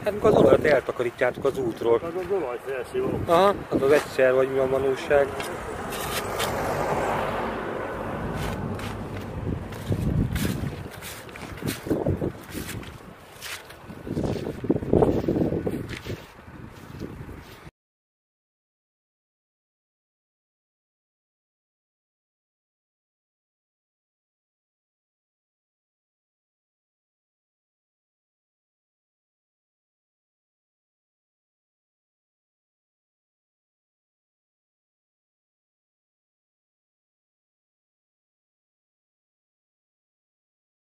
Hát amikor az olajat eltakarítjátok az útról. Az az olaj felszívó. Aha, az az egyszer vagy mi a manóság.